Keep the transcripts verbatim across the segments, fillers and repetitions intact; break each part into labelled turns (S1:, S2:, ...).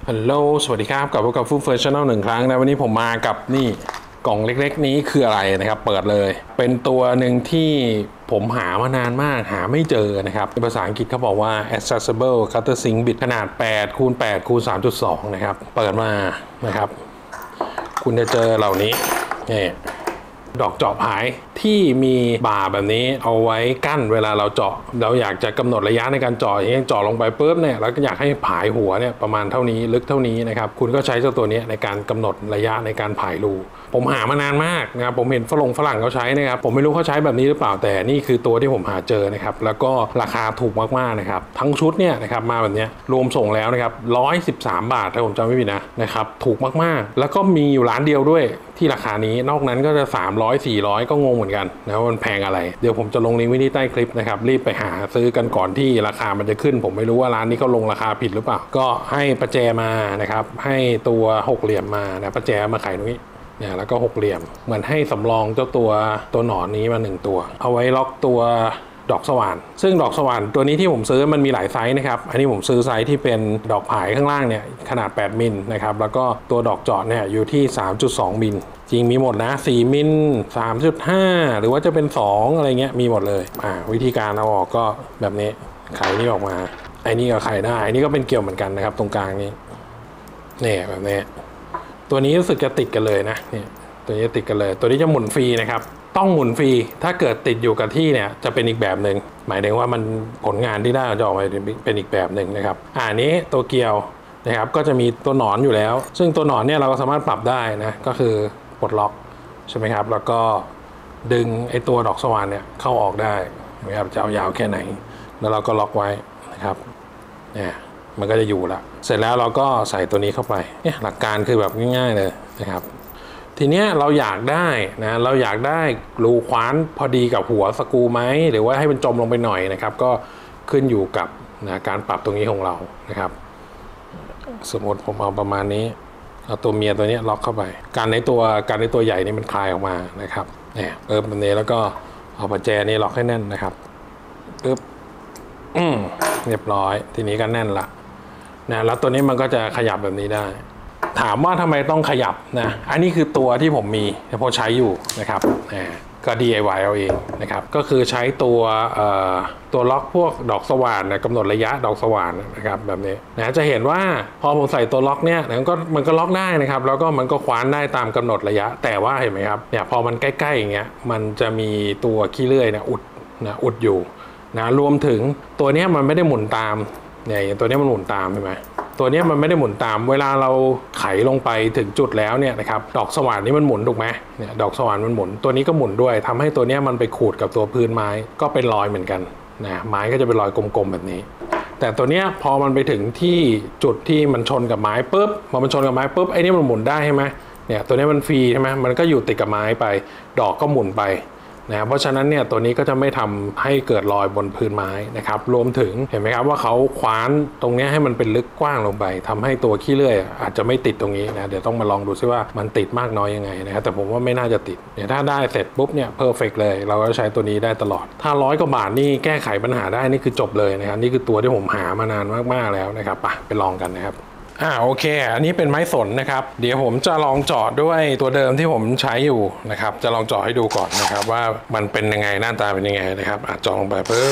S1: ฮัลโหลสวัสดีครับกลับมากับฟู้ดเฟิร์สชั่นแนลหนึ่งครั้งนะวันนี้ผมมากับนี่กล่องเล็กๆนี้คืออะไรนะครับเปิดเลยเป็นตัวหนึ่งที่ผมหามานานมากหาไม่เจอนะครับภาษาอังกฤษเขาบอกว่า accessible cutter sink bit ขนาดแปดคูณแปดคูณสามจุดสองนะครับเปิดมานะครับคุณจะเจอเหล่านี้นี่ดอกเจาะผายที่มีบ่าแบบนี้เอาไว้กั้นเวลาเราเจาะเราอยากจะกำหนดระยะในการเจาะอย่างเงี้ยเจาะลงไปปุ๊บเนี่ยแล้วก็อยากให้ผายหัวเนี่ยประมาณเท่านี้ลึกเท่านี้นะครับคุณก็ใช้เจ้าตัวนี้ในการกำหนดระยะในการผายรูผมหามานานมากนะครับผมเห็นฝรั่งฝรั่งเขาใช้นะครับผมไม่รู้เขาใช้แบบนี้หรือเปล่าแต่นี่คือตัวที่ผมหาเจอนะครับแล้วก็ราคาถูกมากๆนะครับทั้งชุดเนี่ยนะครับมาแบบนี้รวมส่งแล้วนะครับหนึ่งร้อยสิบสามบาทถ้าผมจำไม่ผิดนะนะครับถูกมากๆแล้วก็มีอยู่ร้านเดียวด้วยที่ราคานี้นอกนั้นก็จะสามร้อย สี่ร้อยก็งงเหมือนกันนะว่ามันแพงอะไรเดี๋ยวผมจะลงลิงก์ไว้ที่ใต้คลิปนะครับรีบไปหาซื้อกันก่อนที่ราคามันจะขึ้นผมไม่รู้ว่าร้านนี้เขาลงราคาผิดหรือเปล่าก็ให้ประแจมานะครับให้ตัวหกเหลี่ยมมานะประแจมาไขตรงนี้เนี่ยแล้วก็หกเหลี่ยมเหมือนให้สำรองเจ้าตัวตัวหนอนนี้มาหนึ่งตัวเอาไว้ล็อกตัวดอกสว่านซึ่งดอกสว่านตัวนี้ที่ผมซื้อมันมีหลายไซส์นะครับอันนี้ผมซื้อไซส์ที่เป็นดอกผายข้างล่างเนี่ยขนาดแปดมิลนะครับแล้วก็ตัวดอกเจาะเนี่ยอยู่ที่ สามจุดสอง มิลจริงมีหมดนะสี่มิล สามจุดห้า หรือว่าจะเป็นสองอะไรเงี้ยมีหมดเลยอ่าวิธีการเอาออกก็แบบนี้ไขนี่ออกมาไอ้นี่ก็ไขได้ไอ้นี่ก็เป็นเกลียวเหมือนกันนะครับตรงกลางนี้เนี่ยแบบนี้ตัวนี้รู้สึกจะติดกันเลยนะเนี่ยตัวนี้ติดกันเลยตัวนี้จะหมุนฟรีนะครับต้องหมุนฟรีถ้าเกิดติดอยู่กับที่เนี่ยจะเป็นอีกแบบหนึ่งหมายถึงว่ามันผลงานที่ได้จะออกมาเป็นอีกแบบหนึ่งนะครับอ่านี้ตัวเกลียวนะครับก็จะมีตัวหนอนอยู่แล้วซึ่งตัวหนอนเนี่ยเราก็สามารถปรับได้นะก็คือปลดล็อกใช่ไหมครับแล้วก็ดึงไอ้ตัวดอกสว่านเนี่ยเข้าออกได้นะครับจะเอายาวแค่ไหนแล้วเราก็ล็อกไว้นะครับเนี่ยมันก็จะอยู่ละเสร็จแล้วเราก็ใส่ตัวนี้เข้าไปเนี่ยหลักการคือแบบง่ายๆเลยนะครับทีเนี้ยเราอยากได้นะเราอยากได้รูคว้านพอดีกับหัวสกรูไหมหรือว่าให้มันจมลงไปหน่อยนะครับก็ขึ้นอยู่กับนะการปรับตรงนี้ของเรานะครับสมมติผมเอาประมาณนี้เอาตัวเมียตัวนี้ล็อกเข้าไปการในตัวการในตัวใหญ่นี่มันคลายออกมานะครับเนี่ยเปิดแบบนี้แล้วก็เอาประแจนี้ล็อกให้แน่นนะครับปึ๊บอืมเรียบร้อยทีนี้ก็แน่นละนะแล้วตัวนี้มันก็จะขยับแบบนี้ได้ถามว่าทำไมต้องขยับนะอันนี้คือตัวที่ผมมีที่ผมใช้อยู่นะครับก็ ดี ไอ วาย เอาเองนะครับก็คือใช้ตัวตัวล็อกพวกดอกสว่านนะกำหนดระยะดอกสว่านนะครับแบบนี้นะจะเห็นว่าพอผมใส่ตัวล็อกเนี่ยมันก็มันก็ล็อกได้นะครับแล้วก็มันก็คว้านได้ตามกำหนดระยะแต่ว่าเห็นไหมครับเนี่ยพอมันใกล้ๆอย่างเงี้ยมันจะมีตัวขี้เลื่อยเนี่ยอุดนะอุดอยู่นะรวมถึงตัวนี้มันไม่ได้หมุนตามเนี่ยตัวนี้มันหมุนตามใช่ไหมตัวนี้มันไม่ได้หมุนตามเวลาเราไขลงไปถึงจุดแล้วเนี่ยนะครับดอกสว่านนี้มันหมุนถูกไหมเนี่ยดอกสว่านมันหมุนตัวนี้ก็หมุนด้วยทำให้ตัวนี้มันไปขูดกับตัวพื้นไม้ก็เป็นรอยเหมือนกันนะไม้ก็จะเป็นรอยกลมๆแบบนี้แต่ตัวเนี้ยพอมันไปถึงที่จุดที่มันชนกับไม้ปุ๊บพอมันชนกับไม้ปุ๊บไอ้นี่มันหมุนได้ใช่ไหมเนี่ยตัวนี้มันฟรีใช่ไหมมันก็อยู่ติดกับไม้ไปดอกก็หมุนไปนะเพราะฉะนั้นเนี่ยตัวนี้ก็จะไม่ทำให้เกิดรอยบนพื้นไม้นะครับรวมถึงเห็นไหมครับว่าเขาคว้านตรงนี้ให้มันเป็นลึกกว้างลงไปทำให้ตัวขี้เลื่อยอาจจะไม่ติดตรงนี้นะเดี๋ยวต้องมาลองดูซิว่ามันติดมากน้อยยังไงนะครับแต่ผมว่าไม่น่าจะติดเดี๋ยวถ้าได้เสร็จปุ๊บเนี่ยเพอร์เฟกต์เลยเราก็ใช้ตัวนี้ได้ตลอดถ้าร้อยกว่าบาทนี่แก้ไขปัญหาได้นี่คือจบเลยนะครับนี่คือตัวที่ผมหามานานมากๆแล้วนะครับไปไปลองกันนะครับอ่าโอเคอันนี้เป็นไม้สนนะครับเดี๋ยวผมจะลองเจาะด้วยตัวเดิมที่ผมใช้อยู่นะครับจะลองเจาะให้ดูก่อนนะครับว่ามันเป็นยังไงหน้าตาเป็นยังไงนะครับอ่ะเจาะลงไปปึ๊บ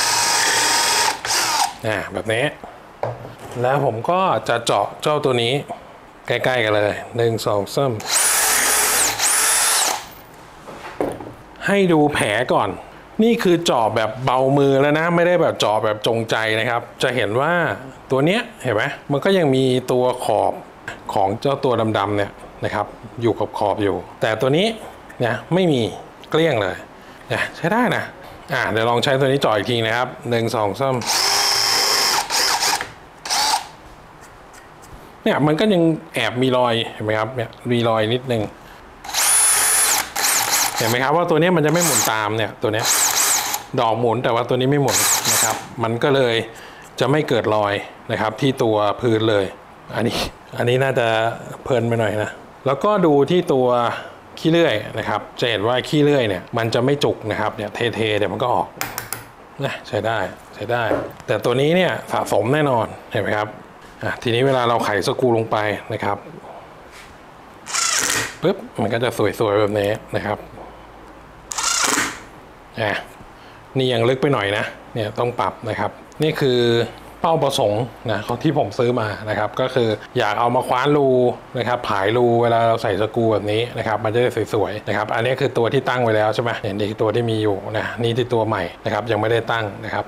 S1: อ่าแบบนี้แล้วผมก็จะเจาะเจ้าตัวนี้ใกล้ๆกันเลยหนึ่งสองสามให้ดูแผลก่อนนี่คือเจาะแบบเบามือแล้วนะไม่ได้แบบเจาะแบบจงใจนะครับจะเห็นว่าตัวเนี้ยเห็นไหมมันก็ยังมีตัวขอบของเจ้าตัวดำๆเนี่ยนะครับอยู่ขอบๆอยู่แต่ตัวนี้เนี่ยไม่มีเกลี้ยงเลยเนี่ยใช้ได้นะอ่าเดี๋ยวลองใช้ตัวนี้เจาะอีกทีนะครับหนึ่งสองสามเนี่ยมันก็ยังแอบมีรอยเห็นไหมครับเนี่ยมีรอยนิดนึงเห็นไหมครับว่าตัวนี้มันจะไม่หมุนตามเนี่ยตัวนี้ดอกหมุนแต่ว่าตัวนี้ไม่หมุนนะครับมันก็เลยจะไม่เกิดรอยนะครับที่ตัวพื้นเลยอันนี้อันนี้น่าจะเพลินไปหน่อยนะแล้วก็ดูที่ตัวขี้เลื่อยนะครับจะเห็นว่าขี้เลื่อยเนี่ยมันจะไม่จุกนะครับเนี่ยเทๆเดี๋ยวมันก็ออกนะใช้ได้ใช้ได้แต่ตัวนี้เนี่ยสะสมแน่นอนเห็นไหมครับอ่ะทีนี้เวลาเราไขสกรูลงไปนะครับปึ๊บมันก็จะสวยๆแบบนี้นะครับอ่ะนี่ยังลึกไปหน่อยนะเนี่ยต้องปรับนะครับนี่คือเป้าประสงค์นะที่ผมซื้อมานะครับก็คืออยากเอามาคว้านรูนะครับผายรูเวลาเราใส่สกรูแบบนี้นะครับมันจะได้สวยๆนะครับอันนี้คือตัวที่ตั้งไว้แล้วใช่ไหมเนี่ยนี่คือตัวที่มีอยู่นะนี่ที่ตัวใหม่นะครับยังไม่ได้ตั้งนะครับ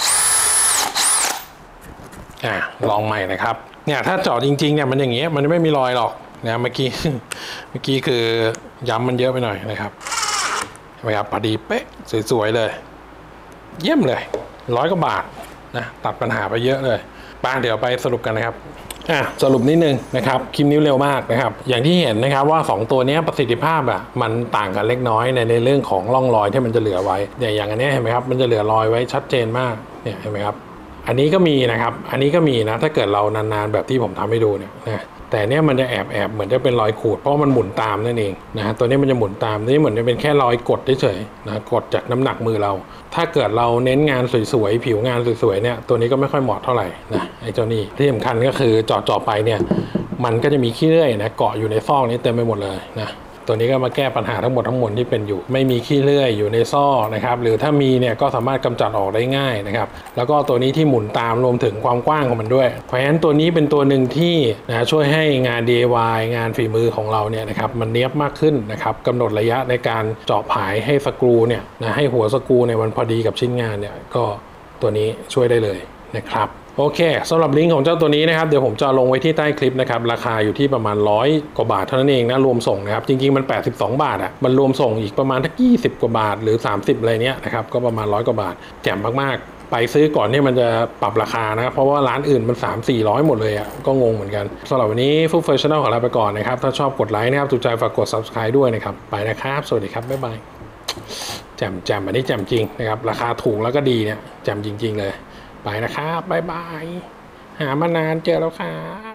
S1: อ่ะลองใหม่นะครับเนี่ยถ้าเจาะจริงๆเนี่ยมันอย่างเงี้ยมันไม่มีรอยหรอกนะเมื่อกี้เมื่อกี้คือย้ำมันเยอะไปหน่อยนะครับเห็นไหมครับพอดีเป๊ะสวยๆเลยเยี่ยมเลยร้อยกว่าบาทนะตัดปัญหาไปเยอะเลยป้าเดี๋ยวไปสรุปกันนะครับอ่ะสรุปนิดนึงนะครับคลิปนี้เร็วมากนะครับอย่างที่เห็นนะครับว่าสองตัวนี้ประสิทธิภาพอ่ะมันต่างกันเล็กน้อยในในเรื่องของร่องรอยที่มันจะเหลือไว้เนี่ยอย่างอันนี้เห็นไหมครับมันจะเหลือรอยไว้ชัดเจนมากเนี่ยเห็นไหมครับอันนี้ก็มีนะครับอันนี้ก็มีนะถ้าเกิดเรานานๆแบบที่ผมทำให้ดูเนี่ยนะแต่เนี้ยมันจะแอบแอบเหมือนจะเป็นรอยขูดเพราะมันหมุนตามนั่นเองนะฮะตัวนี้มันจะหมุนตามนี่เหมือนจะเป็นแค่รอยกดเฉยๆนะกดจากน้ำหนักมือเราถ้าเกิดเราเน้นงานสวยๆผิวงานสวยๆเนี่ยตัวนี้ก็ไม่ค่อยเหมาะเท่าไหร่นะไอ้เจ้านี่ที่สำคัญก็คือเจาะเจาะไปเนี่ยมันก็จะมีขี้เลื่อยนะเกาะอยู่ในซอกนี้เต็มไปหมดเลยนะตัวนี้ก็มาแก้ปัญหาทั้งหมดทั้งมวลที่เป็นอยู่ไม่มีขี้เลื่อยอยู่ในซ่อนะครับหรือถ้ามีเนี่ยก็สามารถกำจัดออกได้ง่ายนะครับแล้วก็ตัวนี้ที่หมุนตามรวมถึงความกว้างของมันด้วยเพราะฉะนั้นตัวนี้เป็นตัวหนึ่งที่นะช่วยให้งาน ดี ไอ วาย งานฝีมือของเราเนี่ยนะครับมันเนียบมากขึ้นนะครับกำหนดระยะในการเจาะผายให้สกรูเนี่ยนะให้หัวสกรูในวันพอดีกับชิ้นงานเนี่ยก็ตัวนี้ช่วยได้เลยนะครับโอเคสำหรับลิงก์ของเจ้าตัวนี้นะครับเดี๋ยวผมจะลงไว้ที่ใต้คลิปนะครับราคาอยู่ที่ประมาณร้อยกว่าบาทเท่านั้นเองนะรวมส่งนะครับจริงๆมันแปดสิบสองบาทอ่ะมันรวมส่งอีกประมาณทักยี่สิบกว่าบาทหรือสามสิบอะไรเนี้ยนะครับก็ประมาณร้อยกว่าบาทแจ่มมากๆไปซื้อก่อนที่มันจะปรับราคานะเพราะว่าร้านอื่นมัน สามสี่ร้อย หมดเลยอ่ะก็งงเหมือนกันสำหรับวันนี้ฟุตเฟอร์ชั่นแนลของเราไปก่อนนะครับถ้าชอบกดไลค์นะครับถูกใจฝากกด ซับสไครบ์ ด้วยนะครับไปนะครับสวัสดีครับบ๊ายบายแจ่มแจ่มอันนี้แจ่มจริงนะครับราคาถูกแล้วก็ดีเนี่ยแจ่มจริงๆเลยไปนะครับบ๊ายบายหามานานเจอแล้วครับ